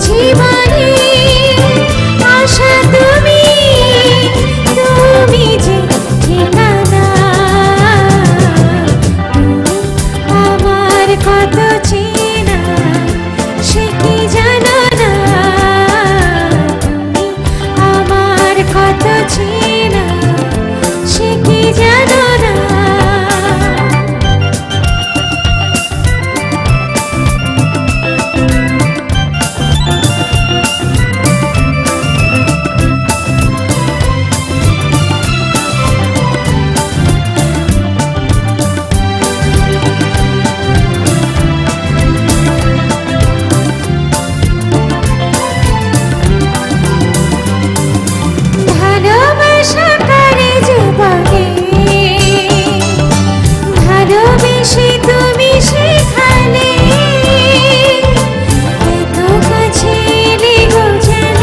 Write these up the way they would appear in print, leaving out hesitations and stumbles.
জীবনে আশা তুমি, তুমি যে ঠিকানা। তুমি আমার কত চেনা সে কি জানো না, তুমি আমার কত চেনা সে কি জানো না। ভালোবাসা করে জীবনে, ভালোবেসে তুমি সেখানে এত কাছে এলে গো যেন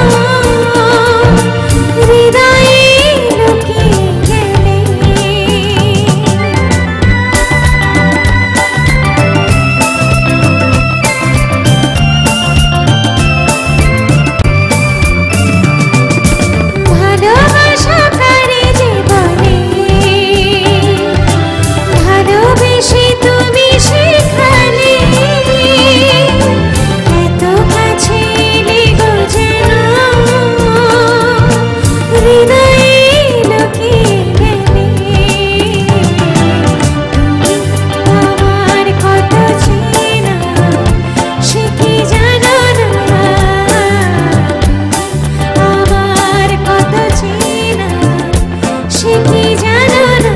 হৃদয়ে লুকিয়ে গেলে। ভালোবাসা করে জীবনে, ভালোবেসে তুমি সেখানে এত কাছে এলে গো যেন হৃদয়ে লুকিয়ে গেলে। তুমি আমার কত চেনা সে কি জানো না, আমার কত চেনা সে কি জানো না।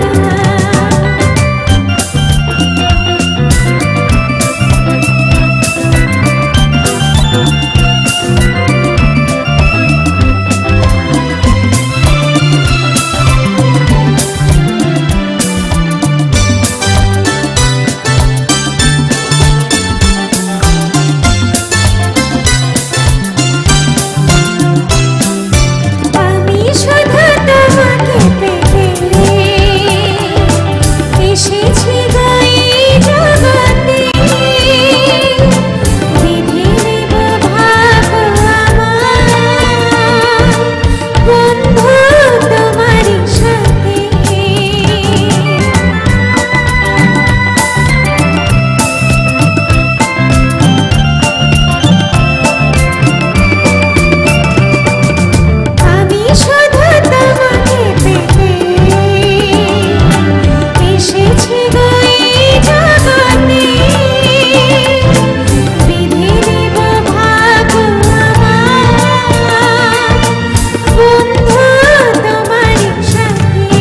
আমি শুধু তোমাকে পেতে এসেছি গো এই জগতে, বিধি দেব ভাগ আমার বন্ধু তোমারই সাথে। আমি শুধু তোমাকে পেতে এসেছি গো এই জগতে, বিধি দেব ভাগ আমার বন্ধু তোমারই সাথে।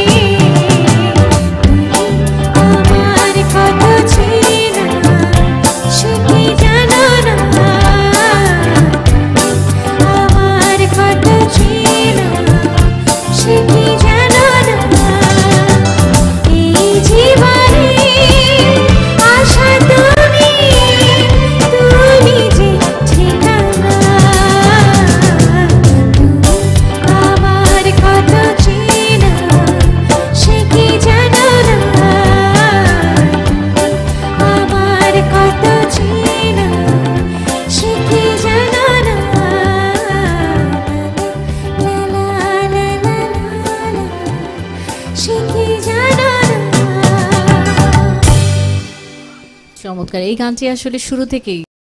আমার কত চেনা সে কি জানো না, আমার কত চেনা সে কি জানো না। এই জীবনে আশা তুমি, তুমি যে ঠিকানা। তুমি আমার কত চেনা সে কি জানো না, আমার কত চেনা সে কি জানো না। লা লা লা লা লা, সে কি জানো না। চমৎকার। এই গানটি আসলে শুরু থেকেই